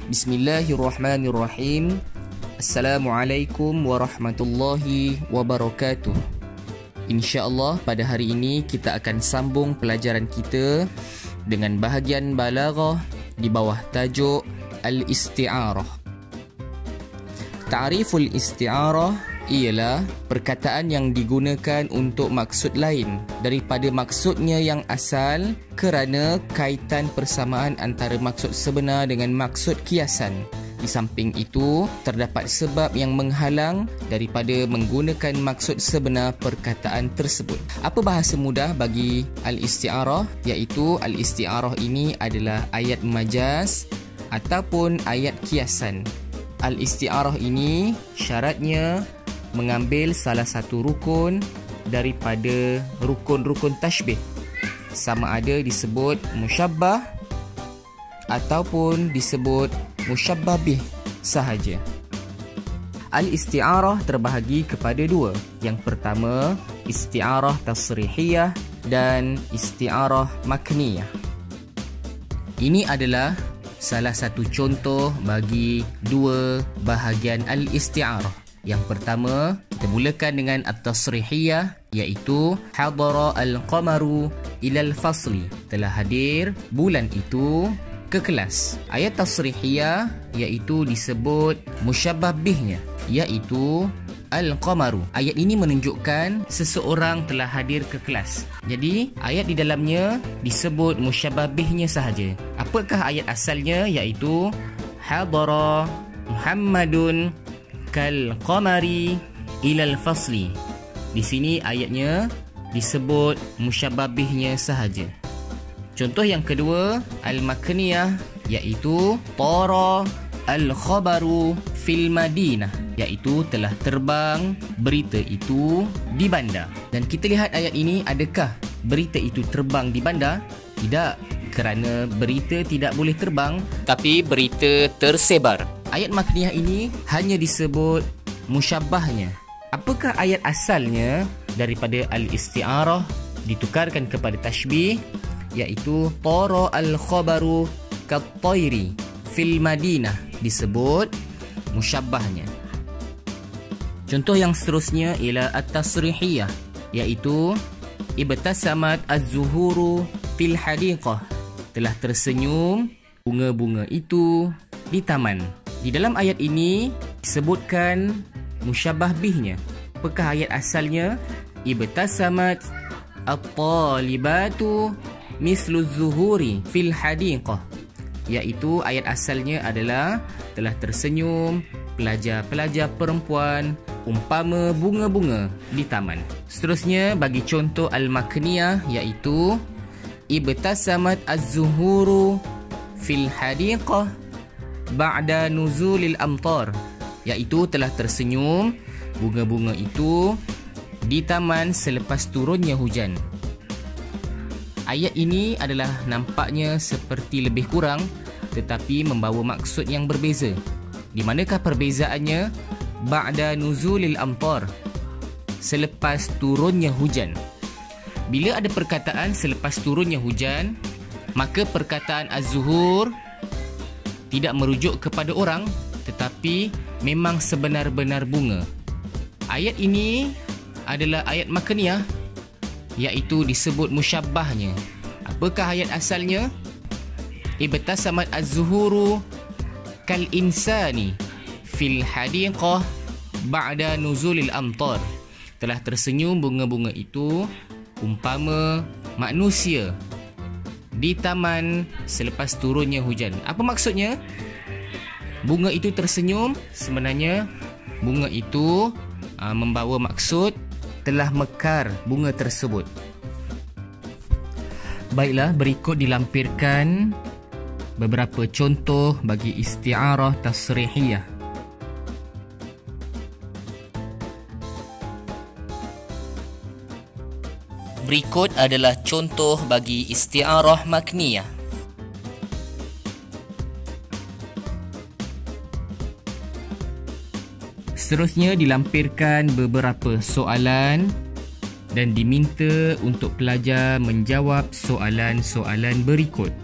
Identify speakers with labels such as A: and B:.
A: Bismillahirrahmanirrahim. Assalamualaikum warahmatullahi wabarakatuh. InsyaAllah pada hari ini kita akan sambung pelajaran kita dengan bahagian balaghah di bawah tajuk Al-Isti'arah. Ta'riful isti'arah ialah perkataan yang digunakan untuk maksud lain daripada maksudnya yang asal kerana kaitan persamaan antara maksud sebenar dengan maksud kiasan. Di samping itu, terdapat sebab yang menghalang daripada menggunakan maksud sebenar perkataan tersebut. Apa bahasa mudah bagi al-isti'arah? Iaitu al-isti'arah ini adalah ayat majaz ataupun ayat kiasan. Al-isti'arah ini syaratnya mengambil salah satu rukun daripada rukun-rukun tashbih, sama ada disebut musyabbah ataupun disebut musyabbah bih sahaja. Al-isti'arah terbahagi kepada dua. Yang pertama, isti'arah tasrihiyah dan isti'arah makniyah. Ini adalah salah satu contoh bagi dua bahagian al-isti'arah. Yang pertama, kita mulakan dengan at-tasrihiyah, iaitu hadara al-qamaru ilal fasli. Telah hadir bulan itu ke kelas. Ayat tasrihiyah iaitu disebut musyabbah bihnya, iaitu al-qamaru. Ayat ini menunjukkan seseorang telah hadir ke kelas. Jadi, ayat di dalamnya disebut musyabbah bihnya sahaja. Apakah ayat asalnya? Iaitu hadara Muhammadun kal qamari ilal fasli. Di sini ayatnya disebut musyabbah bihnya sahaja. Contoh yang kedua, al-makniyah, iaitu tara al-khabaru fil Madinah, iaitu telah terbang berita itu di bandar. Dan kita lihat ayat ini, adakah berita itu terbang di bandar? Tidak, kerana berita tidak boleh terbang, tapi berita tersebar. Ayat makniyah ini hanya disebut musyabbahnya. Apakah ayat asalnya daripada al-isti'arah ditukarkan kepada tashbih, iaitu tara al-khabaru kat-tayri fil Madinah, disebut musyabbahnya. Contoh yang seterusnya ialah at-tasrihiyah, iaitu ibtasamat az-zuhuru fil hadiqah, telah tersenyum bunga-bunga itu di taman. Di dalam ayat ini disebutkan musyabbah bihnya. Apakah ayat asalnya? Ibtasamat at-talibatu mislu zuhuri fil hadiqah, iaitu ayat asalnya adalah telah tersenyum pelajar-pelajar perempuan umpama bunga-bunga di taman. Seterusnya bagi contoh al-makniyah, iaitu ibtasamat az-zuhuru fil hadiqah ba'da nuzulil amtar, iaitu telah tersenyum bunga-bunga itu di taman selepas turunnya hujan. Ayat ini adalah nampaknya seperti lebih kurang tetapi membawa maksud yang berbeza. Di manakah perbezaannya? Ba'da nuzulil amtar, selepas turunnya hujan. Bila ada perkataan selepas turunnya hujan, maka perkataan az-zuhur tidak merujuk kepada orang tetapi memang sebenar-benar bunga. Ayat ini adalah ayat makniyah, iaitu disebut musyabbahnya. Apakah ayat asalnya? Ibtasamat az-zuhuru kal insani fil hadiqah ba'da nuzulil amtar, telah tersenyum bunga-bunga itu umpama manusia di taman selepas turunnya hujan. Apa maksudnya? Bunga itu tersenyum, sebenarnya bunga itu membawa maksud telah mekar bunga tersebut. Baiklah, berikut dilampirkan beberapa contoh bagi isti'arah tasrihiyah. Berikut adalah contoh bagi isti'arah makniyah. Seterusnya dilampirkan beberapa soalan dan diminta untuk pelajar menjawab soalan-soalan berikut.